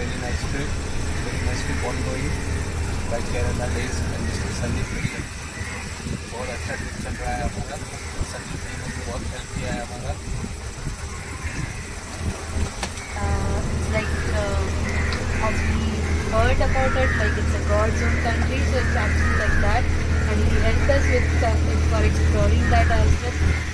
very nice trip ongoing by Kerala Days and Mr. Sandeep Mishra. बहुत अच्छा trip चल रहा है हमारा, संदीप जी ने बहुत हेल्प किया है हमारा. Like as we heard about it, like it's a God's own country, so it's actually like that, and he helped us with for exploring that as well.